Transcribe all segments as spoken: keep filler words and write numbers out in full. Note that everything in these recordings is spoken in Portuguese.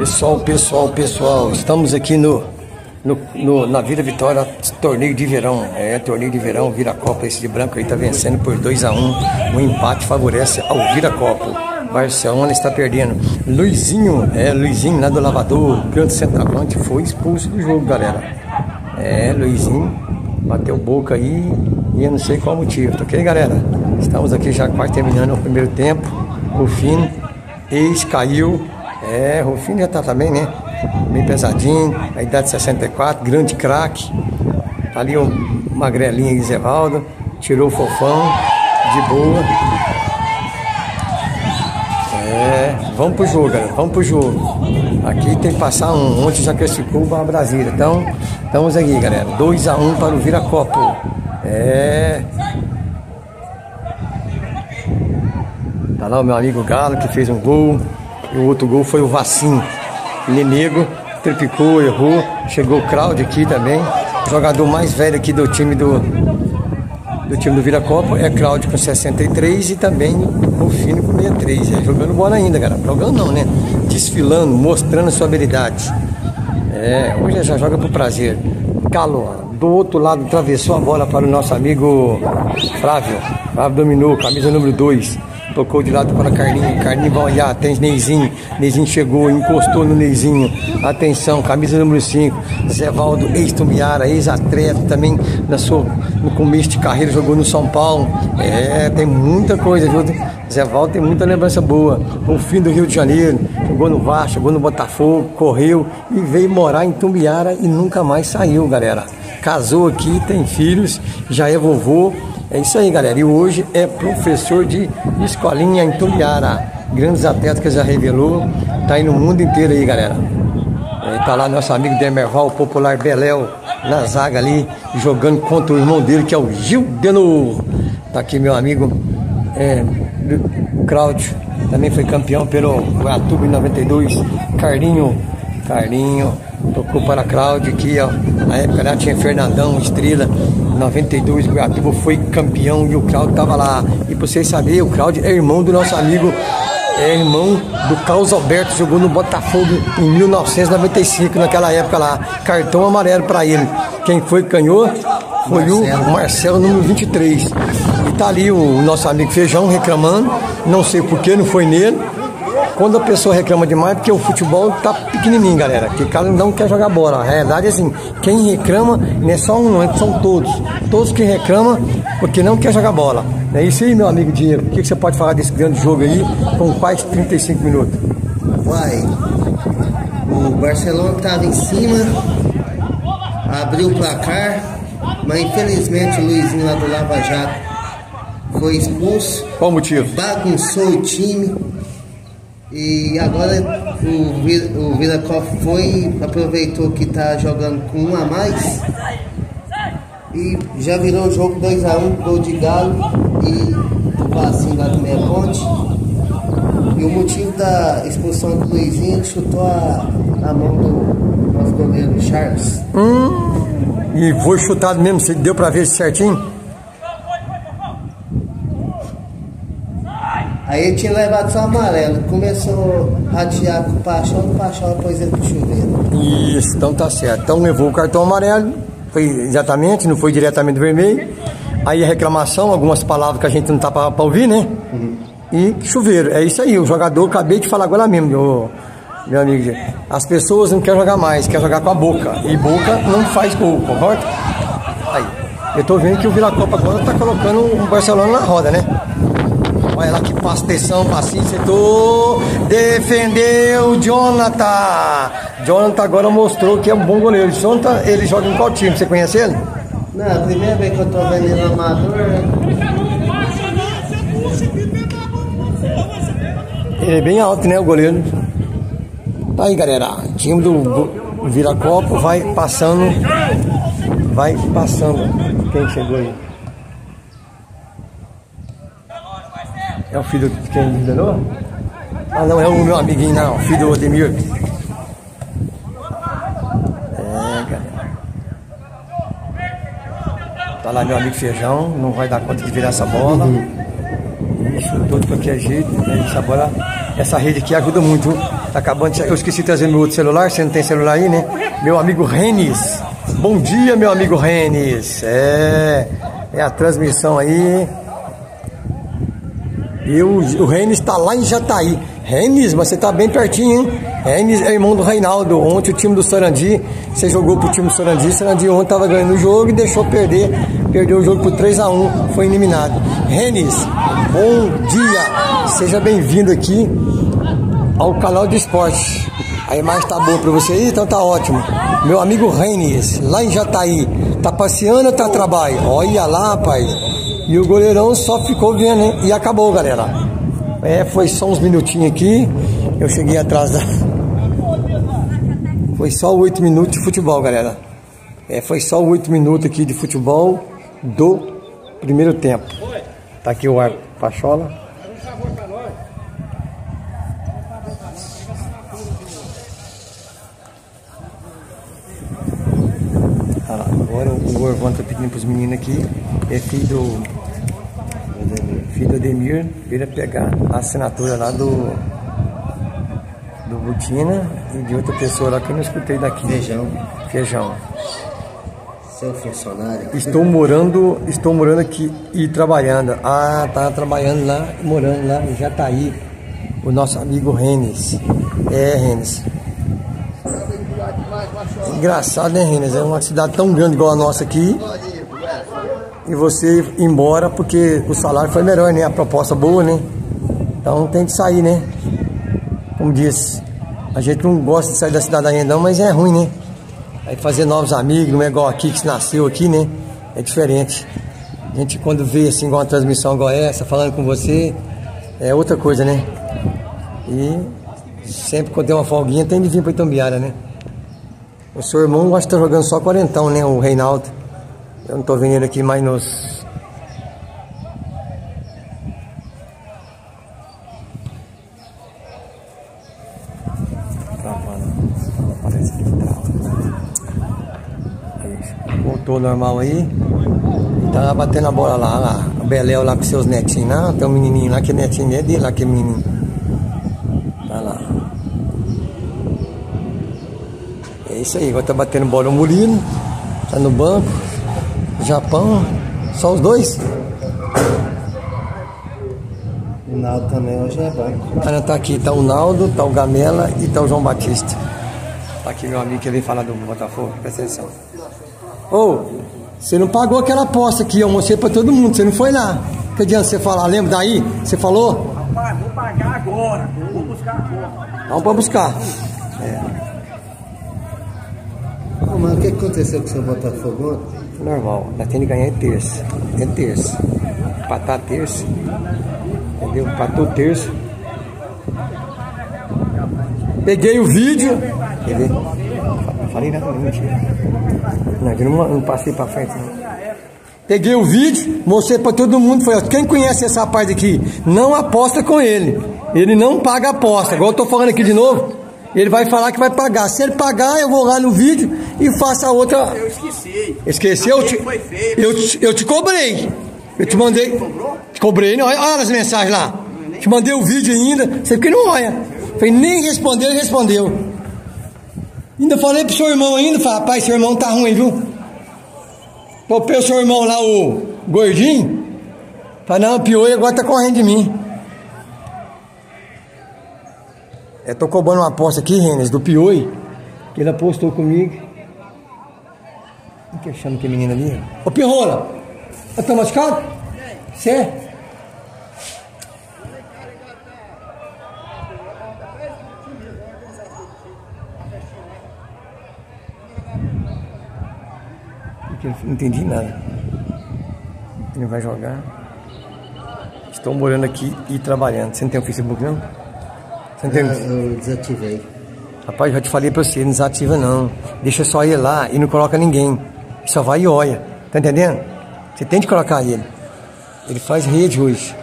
Pessoal, pessoal, pessoal, estamos aqui no, no, no na Vila Vitória, torneio de verão. É, torneio de verão, Viracopa, esse de branco aí tá vencendo por dois a um. O empate favorece ao Viracopa. Barcelona está perdendo. Luizinho, é, Luizinho lá do lavador, grande centroavante, foi expulso do jogo, galera. É, Luizinho bateu boca aí e eu não sei qual motivo, tá ok, galera? Estamos aqui já quase terminando o primeiro tempo. Rufino, ex caiu. É, Rufino já tá também, né? Bem pesadinho, a idade de sessenta e quatro, grande craque. Tá ali o magrelinho Zevaldo, tirou o fofão, de boa. É, vamos pro jogo, galera, vamos pro jogo. Aqui tem que passar um, ontem já classificou para Brasília. Então, estamos aqui, galera, dois a um para o Viracopa. É. Tá lá o meu amigo Galo, que fez um gol. E o outro gol foi o Vacinho. Lenego, triplicou, errou. Chegou o Claudio aqui também. O jogador mais velho aqui do time do, do time do Viracopa é Claudio com sessenta e três e também o Fino com sessenta e três. É, jogando bola ainda, galera. Jogando não, né? Desfilando, mostrando sua habilidade. É, hoje já joga por prazer. Galo, do outro lado, atravessou a bola para o nosso amigo Flávio. Flávio dominou, camisa número dois. Tocou de lado para Carlinho, Carlinho vai olhar, tem Neizinho, Neizinho chegou, encostou no Neizinho, atenção, camisa número cinco, Zevaldo, ex-Tumbiara, ex-atleta também, na sua, no começo de carreira, jogou no São Paulo, é, tem muita coisa, viu? Zevaldo tem muita lembrança boa, o fim do Rio de Janeiro, jogou no Vasco, jogou no Botafogo, correu e veio morar em Tumbiara e nunca mais saiu, galera, casou aqui, tem filhos, já é vovô. É isso aí, galera, e hoje é professor de escolinha em Tumbiara. Grandes atletas que já revelou, tá aí no mundo inteiro aí, galera. É, tá lá nosso amigo Demerval, popular Beléu, na zaga ali, jogando contra o irmão dele, que é o Gil Denor. Tá aqui meu amigo é, o Cláudio, também foi campeão pelo Guatuba em noventa e dois. Carlinho, Carlinho, tocou para Cláudio aqui, ó. Na época lá tinha Fernandão, Estrela. noventa e dois, o Guatuba foi campeão e o Cláudio tava lá. E pra vocês saberem, o Cláudio é irmão do nosso amigo, é irmão do Carlos Alberto, jogou no Botafogo em mil novecentos e noventa e cinco, naquela época lá. Cartão amarelo pra ele. Quem foi que ganhou? Foi Marcelo. o Marcelo, número vinte e três. E tá ali o nosso amigo Feijão reclamando, não sei por que não foi nele. Quando a pessoa reclama demais, porque o futebol tá pequenininho, galera, que o cara não quer jogar bola. A realidade é assim, quem reclama não é só um, não, são todos. Todos que reclamam porque não quer jogar bola. É isso aí, meu amigo Dinheiro. O que, que você pode falar desse grande jogo aí, com quase trinta e cinco minutos? Uai, o Barcelona estava em cima, abriu o placar, mas infelizmente o Luizinho lá do Lava Jato foi expulso. Qual o motivo? Bagunçou o time. E agora o, o Viracopa foi, aproveitou que tá jogando com um a mais e já virou o jogo dois a um, gol de Galo e o passinho lá do Meia Ponte. E o motivo da expulsão do Luizinho, chutou a, a mão do nosso goleiro Charles. Hum, e foi chutado mesmo, você deu pra ver certinho? Aí ele tinha levado só amarelo, começou a ratear com o Paixão, o Paixão depois ele pro chuveiro. Isso, então tá certo. Então levou o cartão amarelo, foi exatamente, não foi diretamente vermelho. Aí a reclamação, algumas palavras que a gente não tá pra, pra ouvir, né? Uhum. E chuveiro, é isso aí, o jogador, acabei de falar agora mesmo, meu, meu amigo. As pessoas não querem jogar mais, querem jogar com a boca. E boca não faz gol, concorda? Aí, eu tô vendo que o Viracopa agora tá colocando o Barcelona na roda, né? Olha lá que pasteção, passinho, setor. Defendeu Jonathan. Jonathan agora mostrou que é um bom goleiro. Jonathan, ele joga em qual time? Você conhece ele? Não, a primeira vez que eu tô vendo ele no amador. Ele é bem alto, né, o goleiro? Tá aí, galera. O time do Viracopa vai passando. Vai passando. Quem chegou aí? É o filho de quem enganou? Ah, não, é o meu amiguinho, não. O filho do Odemir. É, galera. Tá lá meu amigo Feijão. Não vai dar conta de virar essa bola. Uhum. E chutou de qualquer jeito. Essa bola, essa rede aqui ajuda muito. Tá acabando de... Eu esqueci de trazer meu outro celular, você não tem celular aí, né? Meu amigo Renes. Bom dia, meu amigo Renes. É, é a transmissão aí. E o, o Renes tá lá em Jataí. Renes, mas você tá bem pertinho, hein? Renes é irmão do Reinaldo. Ontem o time do Sarandi, você jogou pro time do Sarandi. O Sarandi ontem tava ganhando o jogo e deixou perder. Perdeu o jogo por três a um, foi eliminado. Renes, bom dia. Seja bem-vindo aqui ao canal de esporte. A imagem tá boa pra você aí, então tá ótimo. Meu amigo Renes, lá em Jataí. Tá passeando ou tá a trabalho? Olha lá, rapaz. E o goleirão só ficou vendo, hein? E acabou, galera. É, foi só uns minutinhos aqui. Eu cheguei atrás da... Foi só oito minutos de futebol, galera. É, foi só oito minutos aqui de futebol do primeiro tempo. Tá aqui o ar Pachola. Ah, agora o Orvão tá pedindo pros meninos aqui. É filho do... Filho do Ademir, ele ia pegar a assinatura lá do do Butina e de outra pessoa lá que eu não escutei daqui. Feijão. Feijão. Seu funcionário. Estou morando, estou morando aqui e trabalhando. Ah, tá trabalhando lá, morando lá em Jataí. O nosso amigo Renes. É, Renes. Engraçado, né, Renes? É uma cidade tão grande igual a nossa aqui. E você ir embora porque o salário foi melhor, né? A proposta boa, né? Então tem que sair, né? Como diz, a gente não gosta de sair da cidade ainda não, mas é ruim, né? Aí fazer novos amigos, não é igual aqui que se nasceu aqui, né? É diferente. A gente quando vê assim, igual uma transmissão igual essa, falando com você, é outra coisa, né? E sempre quando tem uma folguinha tem de vir pra Itumbiara, né? O seu irmão acho que tá jogando só quarentão, né? O Reinaldo. Eu não tô vendo ele aqui mais nos... Travando. Parece que trava. Aí, voltou normal aí. Tá batendo a bola lá, lá. O Beléu lá com seus netinhos lá. Tem um menininho lá que é netinho é dele lá, que é menininho. Tá lá. É isso aí, agora tá batendo bola o Murilo. Tá no banco. Japão, só os dois? O Naldo também hoje é banco. Ah, tá aqui, tá o Naldo, tá o Gamela e tá o João Batista. Tá aqui meu amigo que veio falar do Botafogo, presta atenção. Ô, oh, você não pagou aquela aposta aqui, eu mostrei pra todo mundo, você não foi lá. Que adianta você falar, lembra daí? Você falou? Rapaz, vou pagar agora, vou buscar agora. Vamos pra buscar. É. Oh, mas o que aconteceu com o seu Botafogo? Normal, nós temos que ganhar em terça. É terça. Empatar terça. Entendeu? Empatou terça. Peguei o vídeo. Quer ver? Não falei nada, não, mentira. Não, eu não, não passei pra frente, não. Peguei o vídeo, mostrei pra todo mundo. Falei, quem conhece essa parte aqui, não aposta com ele. Ele não paga aposta. Agora eu tô falando aqui de novo. Ele vai falar que vai pagar. Se ele pagar, eu vou lá no vídeo e faço a outra. Eu esqueci. Esqueceu? Eu te, eu, te, eu te cobrei. Eu te mandei. Te cobrei, não. Olha, olha as mensagens lá. Te mandei o vídeo ainda. Você que não olha. Falei, nem respondeu, ele respondeu. Ainda falei pro seu irmão ainda. Falei, rapaz, seu irmão tá ruim, viu? Topei o seu irmão lá, o gordinho. Falei, não, pior, e agora tá correndo de mim. Eu tô cobrando uma aposta aqui, Renes, do Pioi, que ele apostou comigo. O que chama que menina ali? Ô, Pirrola, tá machucado? Você? Não entendi nada. Ele vai jogar. Estou morando aqui e trabalhando. Você não tem o Facebook, não? Ah, eu desativei. Rapaz, já te falei pra você, não desativa não. Deixa só ele lá e não coloca ninguém. Só vai e olha. Tá entendendo? Você tem de colocar ele. Ele faz rede hoje.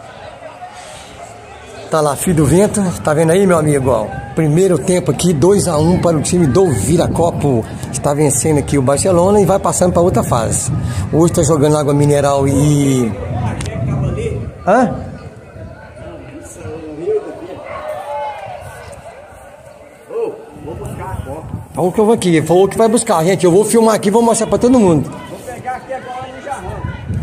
Tá lá, Filho do Vento. Tá vendo aí, meu amigo? Ó, primeiro tempo aqui, dois a um para o time do Viracopo. Está vencendo aqui o Barcelona e vai passando para outra fase. Hoje tá jogando água mineral e... Hã? Vou buscar a coca. Então que eu vou aqui, falou que vai buscar, gente. Eu vou filmar aqui e vou mostrar pra todo mundo. Vou pegar aqui agora no jarrão.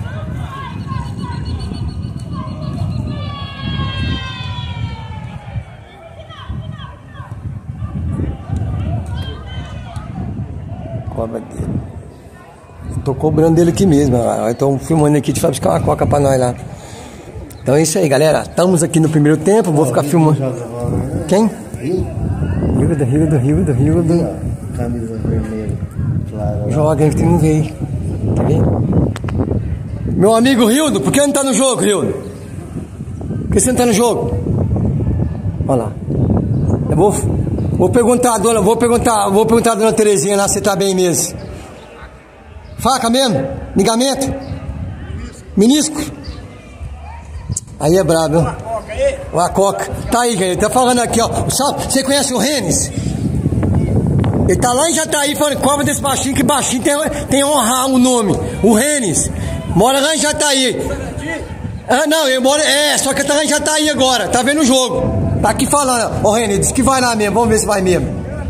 Cobra dele. Tô cobrando dele aqui mesmo. Estou filmando aqui de buscar uma coca pra nós lá. Então é isso aí, galera. Estamos aqui no primeiro tempo. Vou ficar filmando. Quem? Hildo, Hildo, Hildo, Hildo. Camisa vermelha. Claro. Joga, ele tem um veio. Tá vendo? Meu amigo Hildo, por que não tá no jogo, Hildo? Por que você não tá no jogo? Olha lá. Eu vou, vou perguntar a dona, vou perguntar, vou perguntar a dona Terezinha lá se tá bem mesmo. Faca mesmo? Ligamento? Menisco? Aí é brabo, hein? Uma coca. Tá aí, ele tá falando aqui, ó. Você conhece o Renes? Ele tá lá em Jataí falando, cobra desse baixinho, que baixinho tem, tem honrar o nome. O Renes. Mora lá em Jataí. Ah, não, ele mora. É, só que ele tá lá em Jataí agora. Tá vendo o jogo. Tá aqui falando, ó, Renes, disse que vai lá mesmo. Vamos ver se vai mesmo.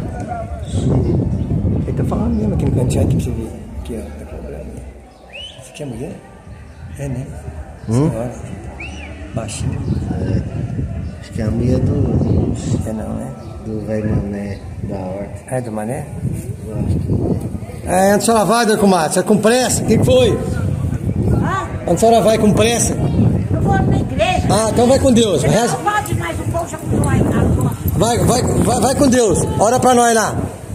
Ele tá falando mesmo aqui no cantinho aqui pra você ver. Aqui, ó. Tá cobrando. Esse aqui é mulher? É, né? Hum? Baixinho. É, acho que a minha é do. É não, né? Do velho Mané da horta. É do Mané? Eu acho que é. É, onde a senhora vai, dona Comadre? Você é com pressa? O que foi? Ah, Onde a senhora vai com pressa? eu vou na igreja. Ah, então vai com Deus. Eu Reza. não pode mais, o povo já começou a entrar. Vai, vai, vai, vai com Deus. Ora pra nós lá.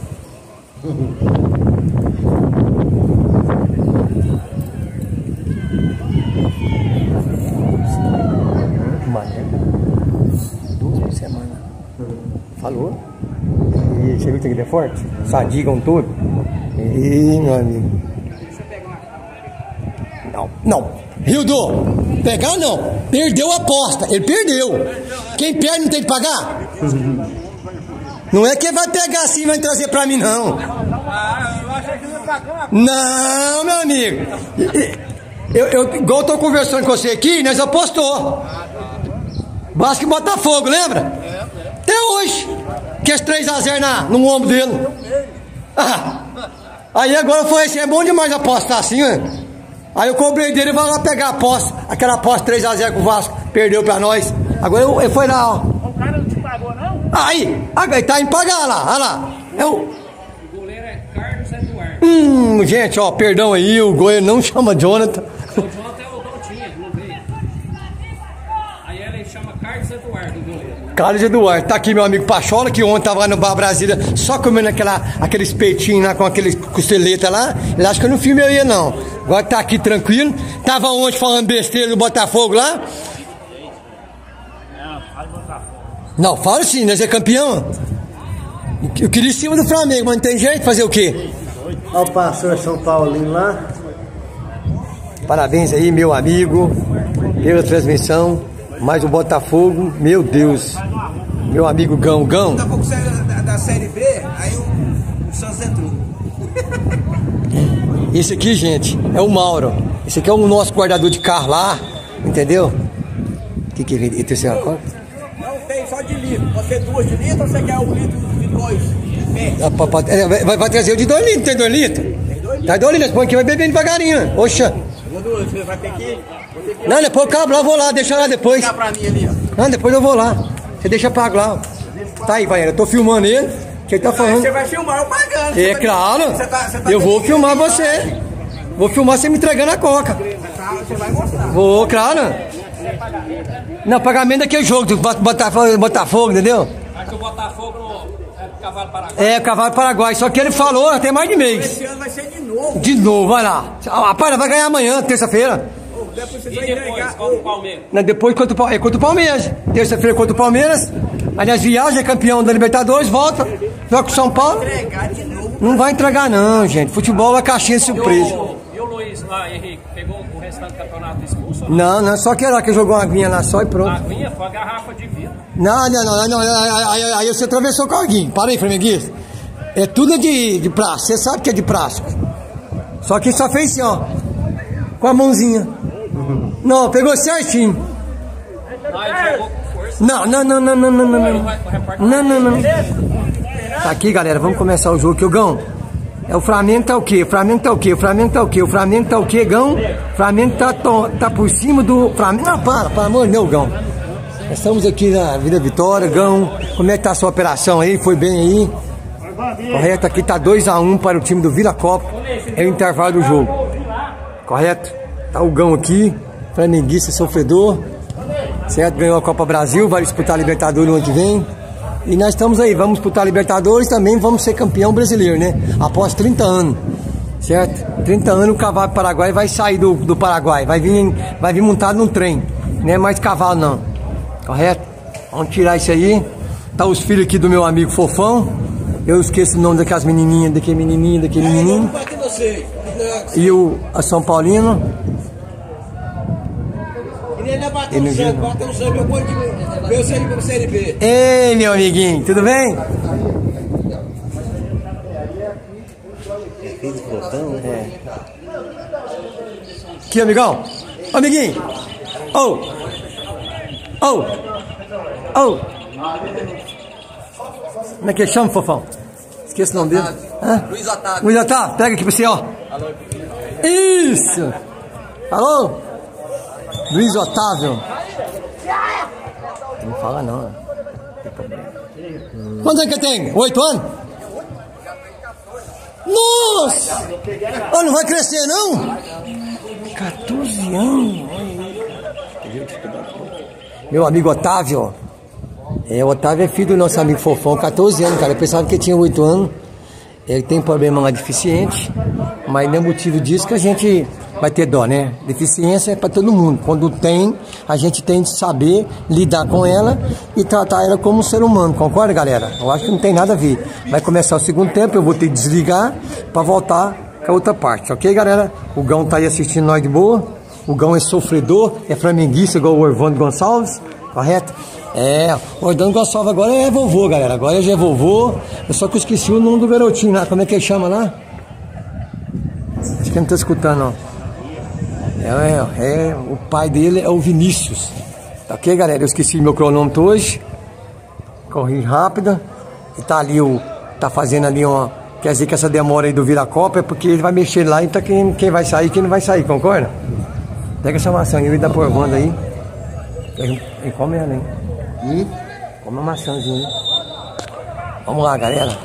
Mané. Duas por semana. Falou? E você viu que ele é forte? Sadigam tudo? Ih, meu amigo. Não, não. Hildo, pegar não. Perdeu a aposta. Ele perdeu. Quem perde não tem que pagar? Não é que vai pegar assim e vai trazer pra mim, não. Não, meu amigo. Eu, eu, igual eu tô conversando com você aqui, nós apostou. Vasco e Botafogo, lembra? Até hoje. Que é três a zero na, no ombro dele. Ah, aí agora foi assim, é bom demais apostar assim, né? Aí eu cobrei dele e vai lá pegar a aposta. Aquela aposta três a zero com o Vasco, perdeu pra nós. Agora eu, eu fui lá, ó. O cara não te pagou, não? Aí, aí tá em pagar lá, olha lá. Eu... O goleiro é Carlos Eduardo. Hum, gente, ó, perdão aí, o goleiro não chama Jonathan. O Jonathan é o Daltinha, não veio. Aí ele chama Carlos Eduardo, o goleiro. Carlos Eduardo, tá aqui meu amigo Pachola, que ontem tava lá no Bar Brasília, só comendo aquela, aqueles peitinhos lá com aqueles costeleta lá. Ele acha que eu não filme eu ia não. Agora tá aqui tranquilo. Tava ontem falando besteira do Botafogo lá. Não, fala Botafogo. Não, fala sim, nós é campeão. Eu queria em cima do Flamengo, mas não tem jeito, fazer o quê? Olha o pastor São Paulino lá. Parabéns aí, meu amigo, pela transmissão. Mais o Botafogo, meu Deus. Meu amigo Gão, Gão. Daqui a pouco saiu da, da Série B, aí o, o Santos entrou. Esse aqui, gente, é o Mauro. Esse aqui é o nosso guardador de carro lá, entendeu? O que que é? Terceira coca? Não tem só de litro. Você duas de litro ou você quer um litro de dois? É. Vai, vai trazer o de dois litros, tem dois litros? Tem dois litros. Tá dois litros, põe aqui, vai bebendo devagarinho. Oxa. Você vai ter que... Você que Não, depois eu cabo lá, eu vou lá, deixa lá depois. ficar pra mim ali, ó. Não, depois eu vou lá. Você deixa pago lá. Tá aí, vai, eu tô filmando ele. Que ele tá falando. Você vai filmar eu pagando. É Você tá- claro. Você tá, você tá Eu vou tendo que- filmar você. Vou filmar você me entregando a coca. Você vai mostrar. Vou, claro. Não, pagamento daquele jogo do Botafogo, Botafogo, entendeu? Acho que o Botafogo é cavalo paraguai. É, Cavalo Paraguai. Só que ele falou até mais de mês. Esse ano vai ser de novo. De novo, vai lá. Ah, Rapaz, vai ganhar amanhã, terça-feira. Ô, depois você E vai depois, entregar. contra o Ô, Palmeiras. Não, Depois contra o, Pal- é contra o Palmeiras. Terça-feira contra o Palmeiras. Aliás, viagem, é campeão da Libertadores, volta. Joga com São Paulo. entregar de novo. Não vai entregar não, gente. Futebol é caixinha de E surpresa. o, e o Luiz lá, Henrique, pegou o restante do campeonato expulso? Não, não, só que lá que jogou uma aguinha lá só e A pronto. aguinha foi a garrafa de vidro. Não, não, não, não, aí, aí, aí você atravessou o carguinho. Para aí, flamenguista. É tudo de, de plástico, você sabe que é de plástico. Só que só fez assim, ó. Com a mãozinha. Não, pegou certinho. Lá ele jogou com força. Não, não, não, não, não, não, não, Aí não. o repórter Não, não, não. Tá aqui, galera, vamos começar o jogo aqui, o Gão. É o Flamengo tá o quê? O Flamengo tá o quê? O Flamengo tá o quê? O Flamengo tá o quê, Gão? O Flamengo tá, tá por cima do Flamengo. Não, para, pelo amor de Deus, Gão. Nós estamos aqui na Vila Vitória, Gão. Como é que tá a sua operação aí? Foi bem aí? Correto, aqui tá dois a um para o time do Viracopos. É o intervalo do jogo. Correto? Tá o Gão aqui, flamenguista sofredor. Certo? Ganhou a Copa Brasil, vai disputar a Libertadores no ano que vem. E nós estamos aí, vamos disputar a Libertadores também, vamos ser campeão brasileiro, né? Após trinta anos, certo? trinta anos o cavalo paraguai vai sair do, do Paraguai, vai vir, vai vir montado num trem, não é mais cavalo não, correto? Vamos tirar isso aí. Tá os filhos aqui do meu amigo Fofão, eu esqueço o nome daquelas menininhas, daquele menininho, daquele menininho. E o a São Paulino. Ele não bateu o sangue, eu vou ver o sangue para o Série B. Ei, meu amiguinho, tudo bem? É. Aqui, amigão. Ô, amiguinho. Ô. Oh. Ô. Oh. Ô. Oh. Como é que ele chama, Fofão? Esqueci o nome dele. Hã? Luiz Otávio. Luiz Otávio, pega aqui pra você, ó. Alô. Isso. Alô. Luiz Otávio. Não fala não. Quantos anos que tem? Oito anos? Nossa! Oh, não vai crescer não? quatorze anos. Meu amigo Otávio. É, o Otávio é filho do nosso amigo Fofão, quatorze anos, cara. Eu pensava que ele tinha oito anos. Ele tem problema lá deficiente, mas não é motivo disso que a gente vai ter dó, né? Deficiência é para todo mundo. Quando tem, a gente tem de saber lidar com ela e tratar ela como um ser humano. Concorda, galera? Eu acho que não tem nada a ver. Vai começar o segundo tempo, eu vou ter que desligar para voltar com a outra parte, ok, galera? O Gão tá aí assistindo nós de boa. O Gão é sofredor, é flamenguista igual o Orvando Gonçalves, correto? É, o Orvando Gonçalves agora é vovô, galera. Agora já é vovô. Eu só que eu esqueci o nome do garotinho lá. Como é que ele chama lá? Acho que não tá escutando, não. É, é, é, o pai dele é o Vinícius. Tá ok, galera? Eu esqueci meu cronômetro hoje. Corri rápido. E tá ali o. Tá fazendo ali uma. Quer dizer que essa demora aí do Viracopos é porque ele vai mexer lá e tá quem, quem vai sair, quem não vai sair, concorda? Pega essa maçã aí e dá por Orvando aí. E come ela, hein? Hum? Come uma maçãzinha. Vamos lá, galera.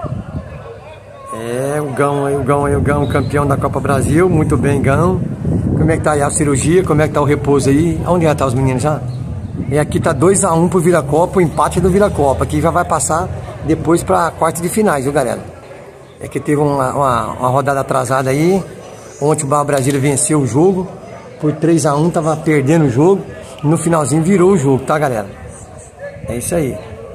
É, o Gão aí, o Gão aí, o Gão, campeão da Copa Brasil. Muito bem, Gão. Como é que tá aí a cirurgia? Como é que tá o repouso aí? Onde já tá os meninos já? E aqui tá dois a um pro Viracopos, o empate do Viracopos. Aqui já vai passar depois pra quarta de finais, viu, galera? É que teve uma, uma, uma rodada atrasada aí. Ontem o Barra Brasília venceu o jogo por três a um, tava perdendo o jogo. E no finalzinho virou o jogo, tá, galera? É isso aí.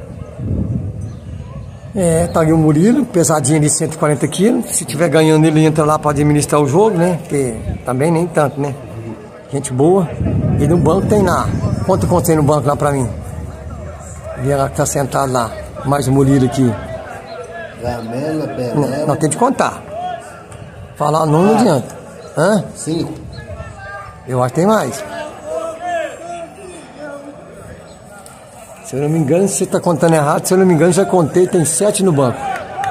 É, tá aí o Murilo, pesadinho de cento e quarenta quilos. Se tiver ganhando, ele entra lá para administrar o jogo, né? Porque também nem tanto, né? Gente boa. E no banco tem lá. Quanto conta tem no banco lá pra mim? Vê lá que tá sentado lá. Mais o Murilo aqui. Gamela, Pelé. Não, não, tem de contar. Falar o nome não adianta. Hã? Cinco. Eu acho que tem mais. Se eu não me engano, se você está contando errado, se eu não me engano, já contei, tem sete no banco.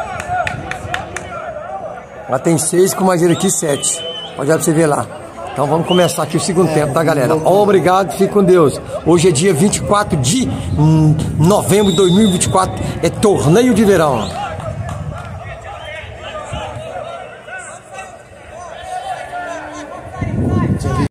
Lá tem seis, com mais ele aqui, sete. Pode olhar para você ver lá. Então vamos começar aqui o segundo é, tempo, tá, galera? Obrigado, fique com Deus. Hoje é dia vinte e quatro de novembro de dois mil e vinte e quatro, é torneio de verão.